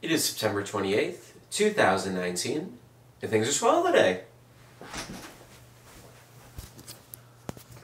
It is September 28th, 2019, and things are swell today.